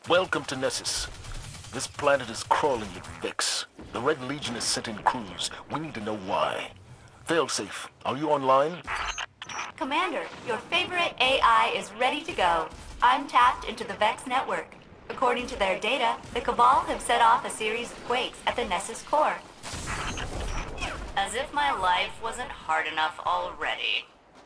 Welcome to Nessus. This planet is crawling with Vex. The Red Legion has sent in crews. We need to know why. Failsafe, are you online? Commander, your favorite AI is ready to go. I'm tapped into the Vex network. According to their data, the Cabal have set off a series of quakes at the Nessus core. As if my life wasn't hard enough already.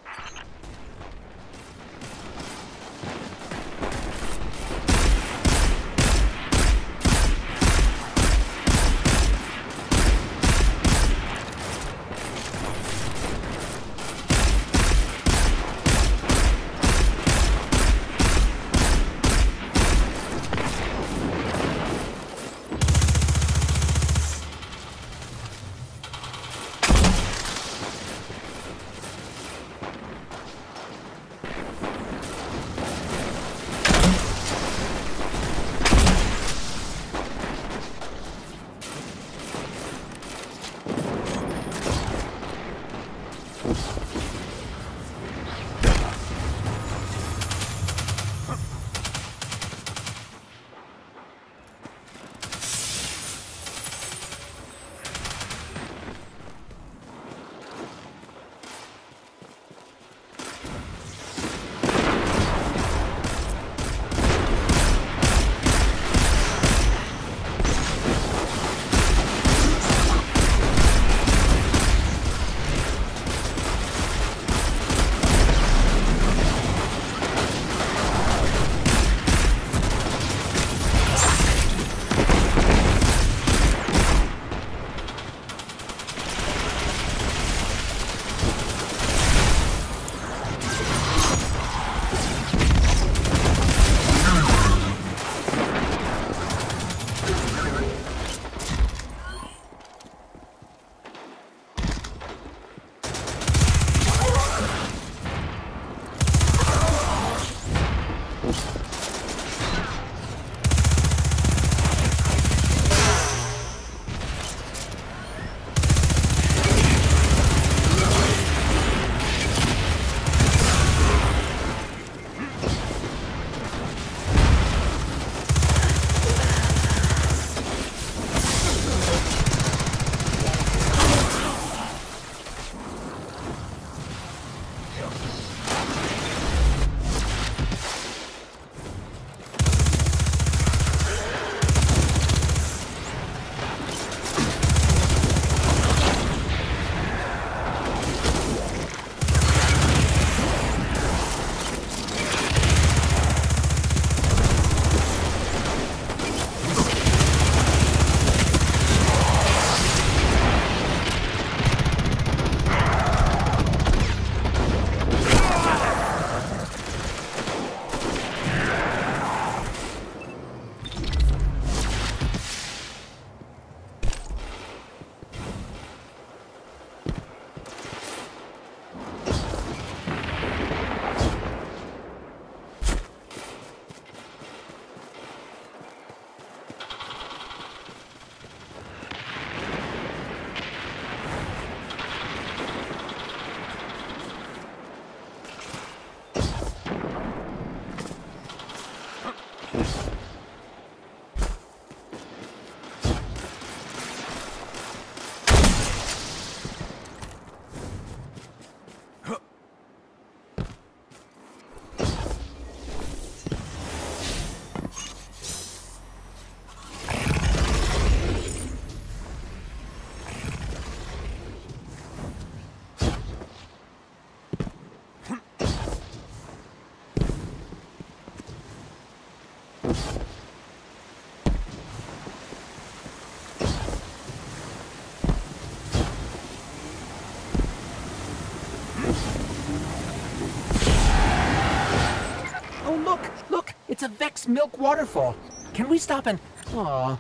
It's a Vex milk waterfall. Can we stop and... Aw.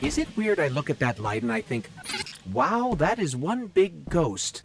Is it weird I look at that light and I think, wow, that is one big ghost?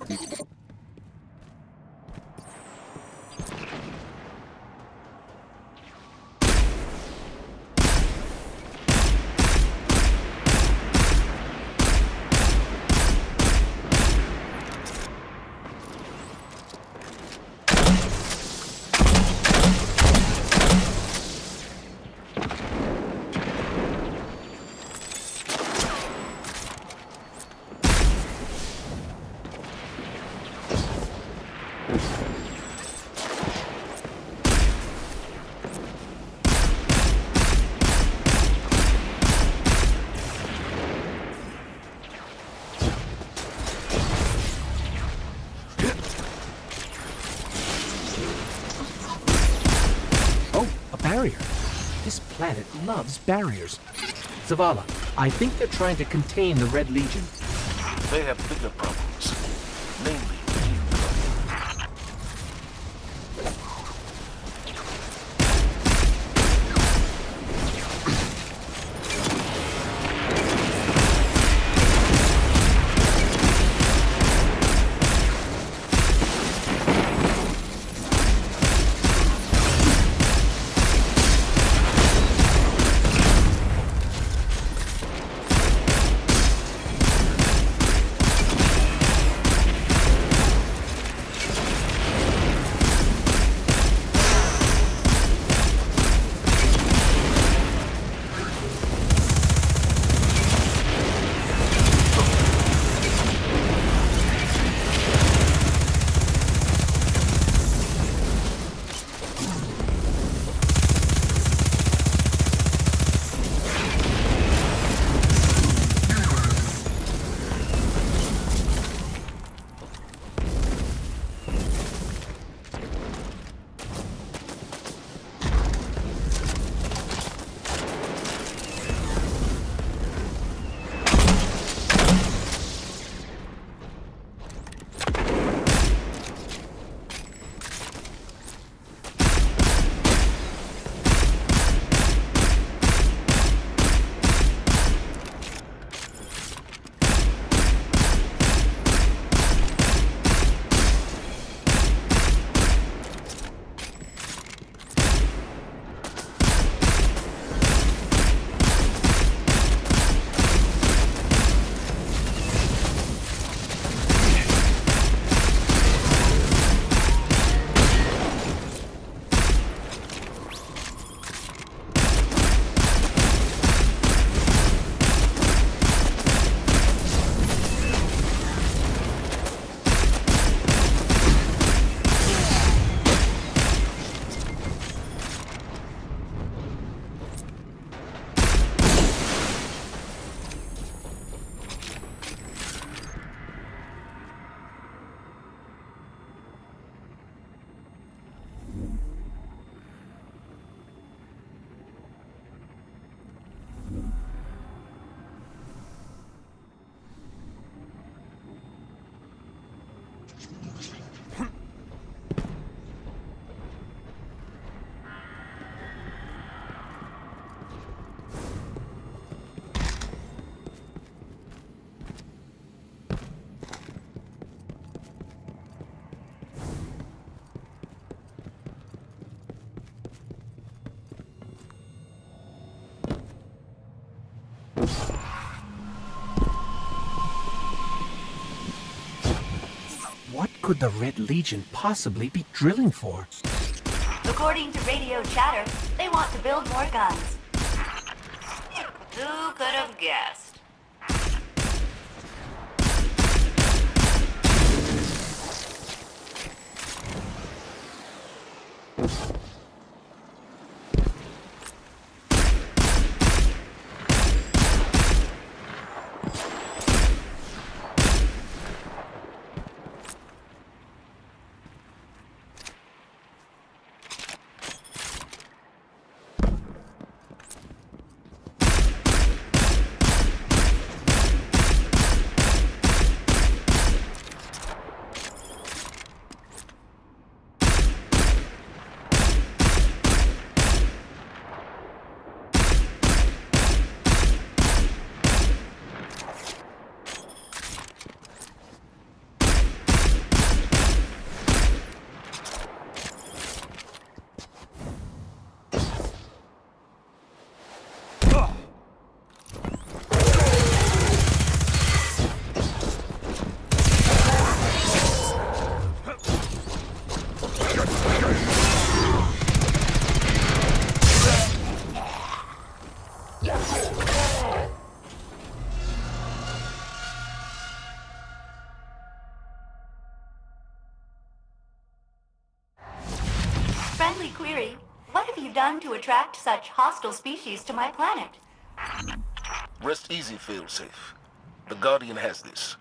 Barrier. This planet loves barriers. Zavala, I think they're trying to contain the Red Legion. They have bigger problems. Namely, What could the Red Legion possibly be drilling for? According to radio chatter, they want to build more guns. Who could have guessed? Silly query. What have you done to attract such hostile species to my planet? Rest easy, failsafe. The Guardian has this.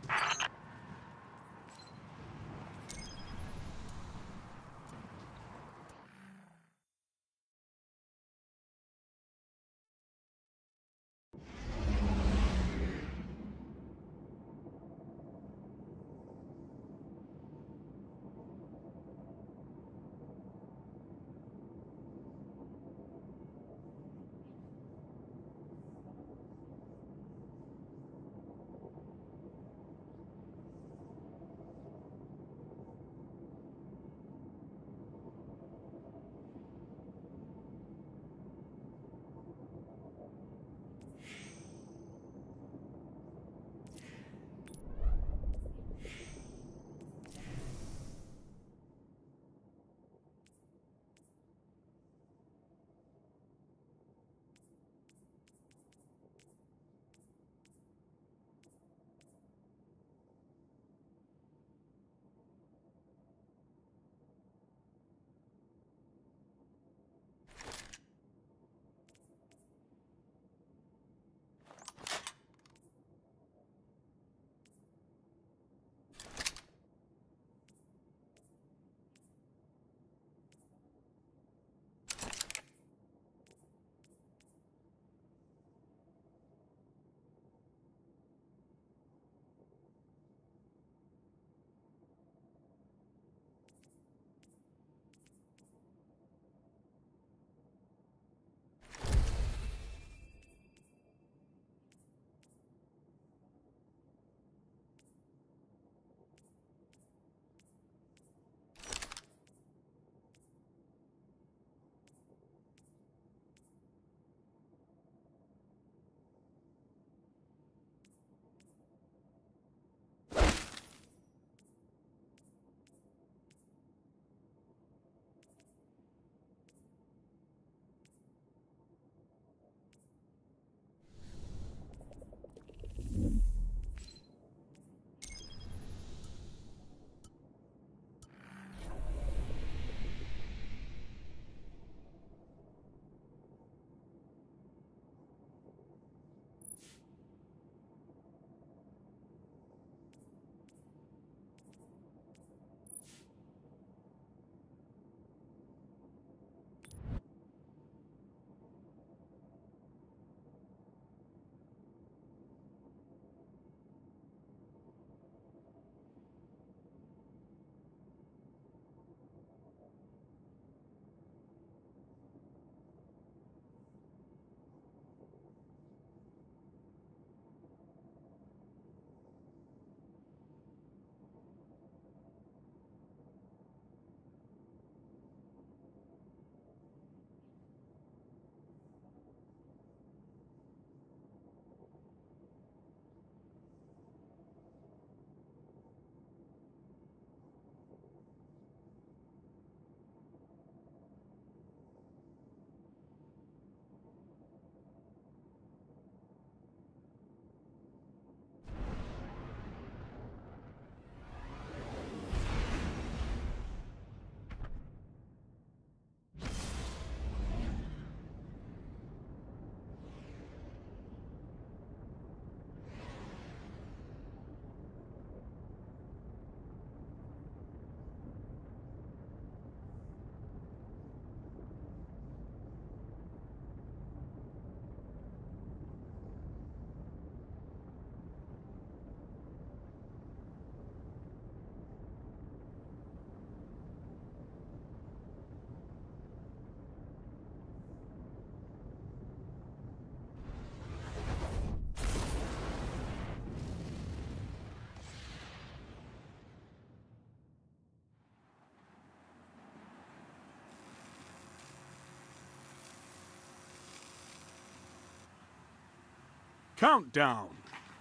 Countdown.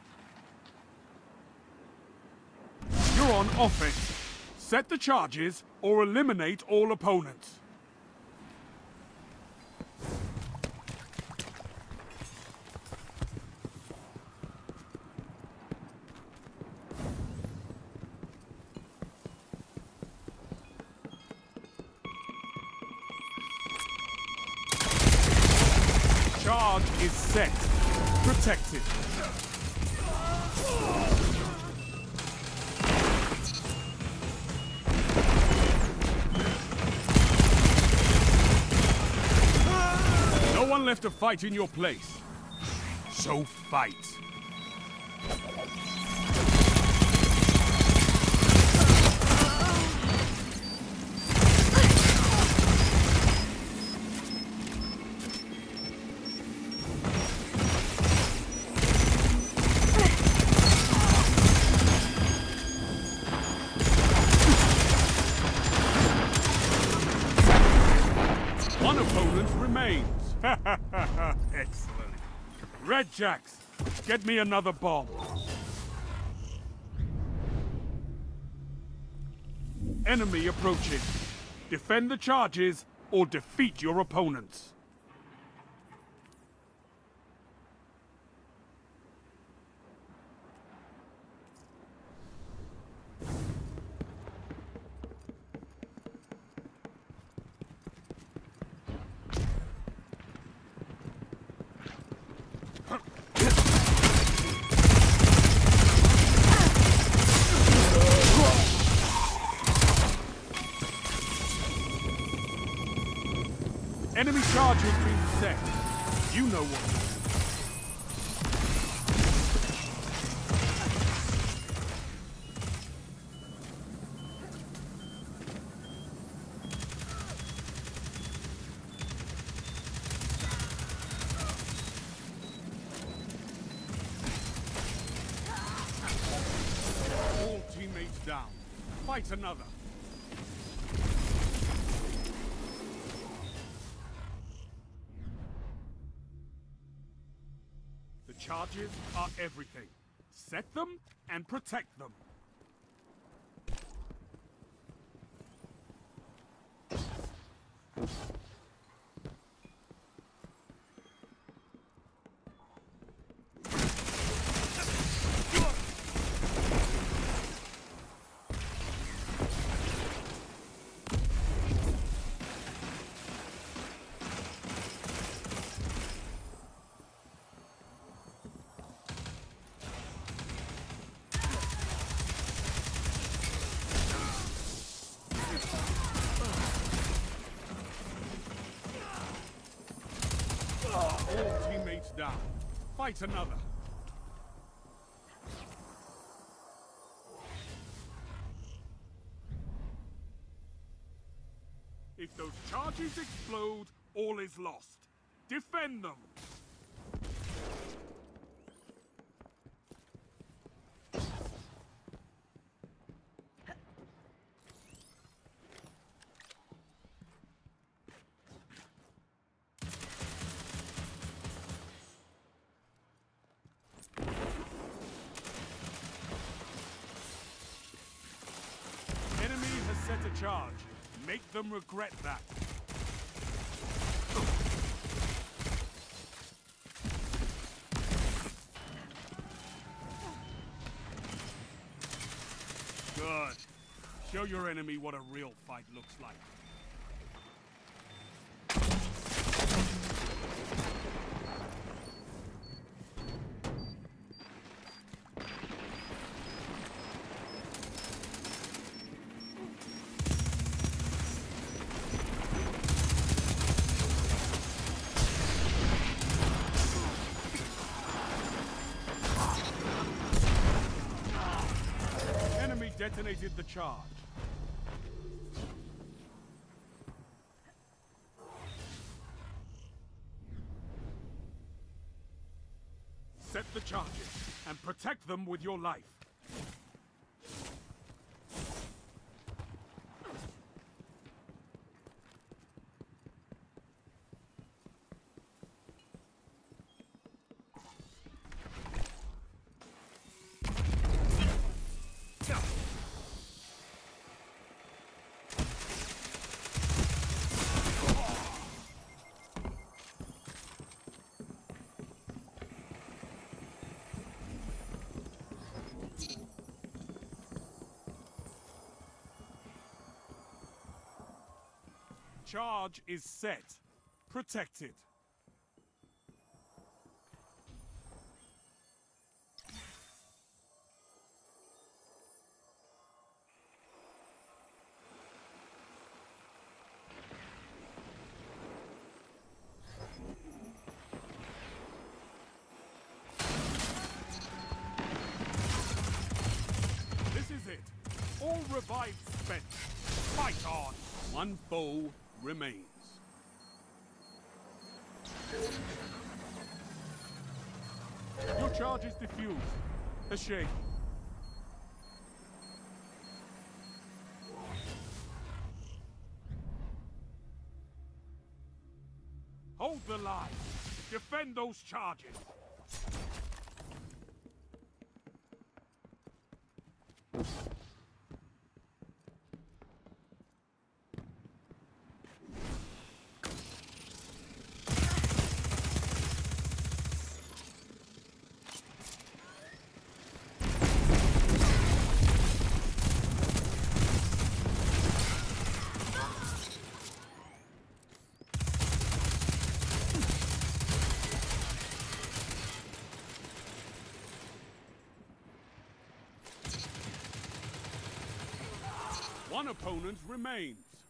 You're on offense. Set the charges or eliminate all opponents. Charge is set. Protected. No one left to fight in your place. So fight. One opponent remains. Excellent. Red Jacks, get me another bomb. Enemy approaching. Defend the charges or defeat your opponents. Enemy charge has been set. You know what. All teammates down. Fight another. The charges are everything. Set them and protect them. All teammates down. Fight another. If those charges explode, all is lost. Defend them. Set a charge. Make them regret that. Good. Show your enemy what a real fight looks like. Detonated the charge. Set the charges and protect them with your life. Charge is set. Protected. revive spent. Fight on! One foe remains. Your charge is defused. A shame. Hold the line. Defend those charges. One opponent remains.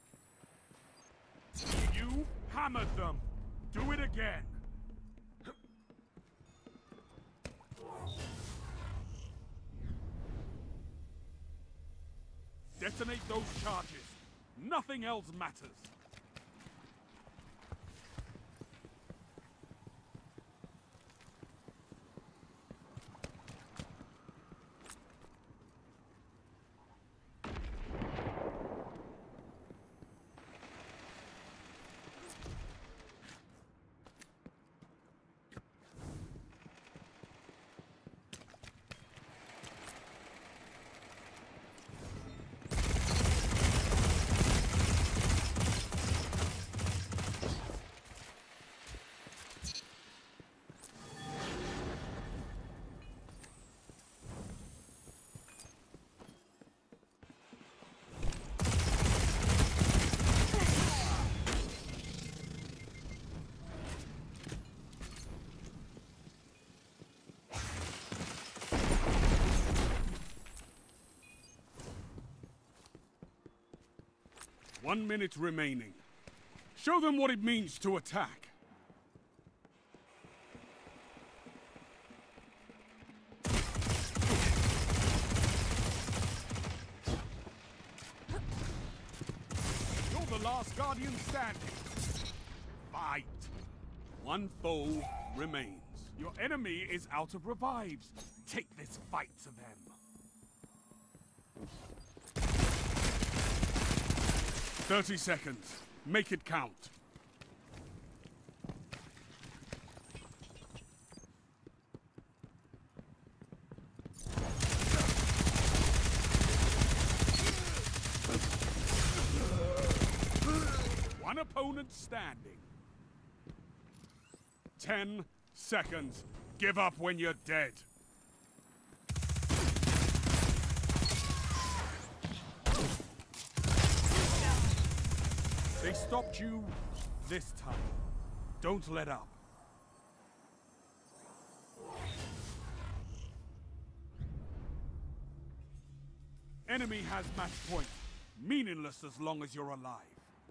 You hammered them. Do it again. Detonate those charges. Nothing else matters. One minute remaining. Show them what it means to attack. You're the last Guardian standing. Fight. One foe remains. Your enemy is out of revives. Take this fight to them. 30 seconds. Make it count. One opponent standing. 10 seconds. Give up when you're dead. They stopped you this time. Don't let up. Enemy has match point. Meaningless as long as you're alive.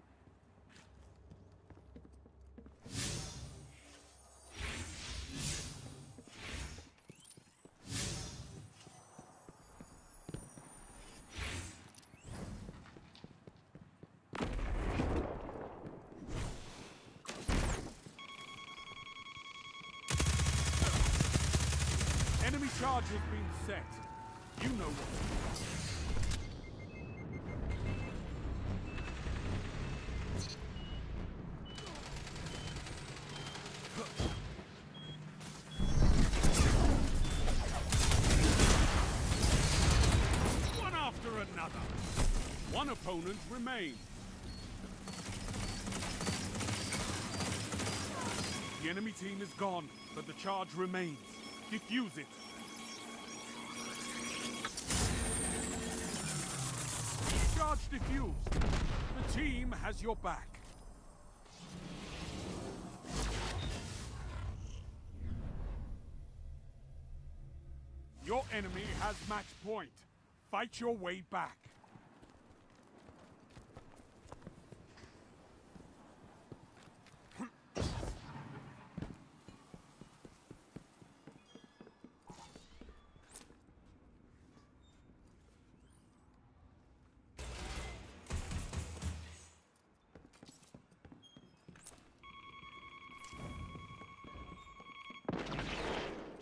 Enemy charge has been set. You know what to do. One after another. One opponent remains. The enemy team is gone, but the charge remains. Defuse it. Charge defused. The team has your back. Your enemy has match point. Fight your way back.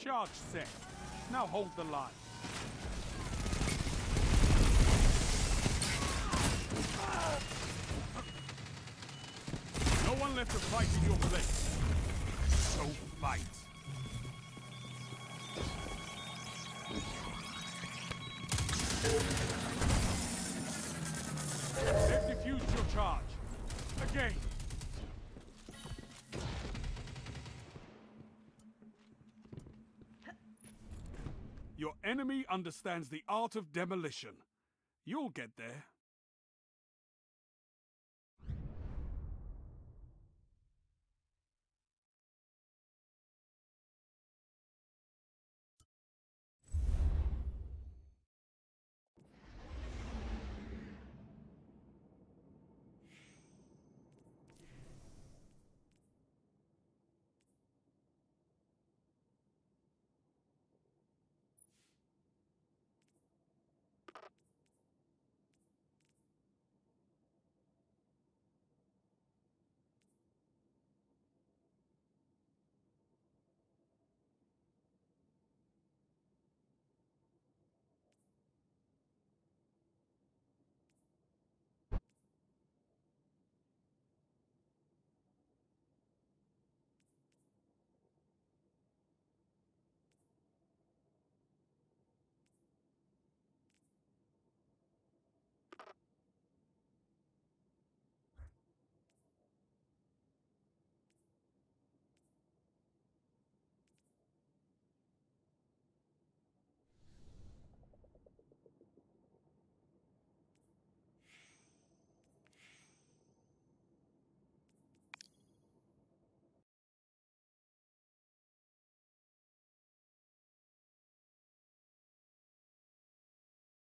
Charge set. Now hold the line. No one left to fight in your place. So fight. They've defused your charge. Again. Your enemy understands the art of demolition. You'll get there.